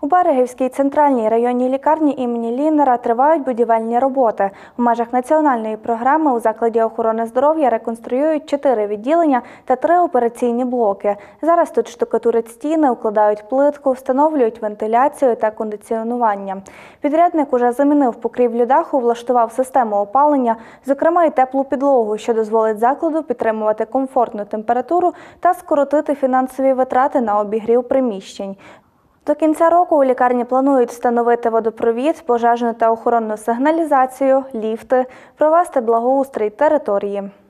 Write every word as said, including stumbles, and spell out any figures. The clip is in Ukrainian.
У Берегівській центральній районній лікарні імені Ліннера тривають будівельні роботи. У межах національної програми у закладі охорони здоров'я реконструюють чотири відділення та три операційні блоки. Зараз тут штукатурять стіни, укладають плитку, встановлюють вентиляцію та кондиціонування. Підрядник уже замінив покрівлю даху, влаштував систему опалення, зокрема і теплу підлогу, що дозволить закладу підтримувати комфортну температуру та скоротити фінансові витрати на обігрів приміщень. До кінця року у лікарні планують встановити водопровід, пожежну та охоронну сигналізацію, ліфти, провести благоустрій території.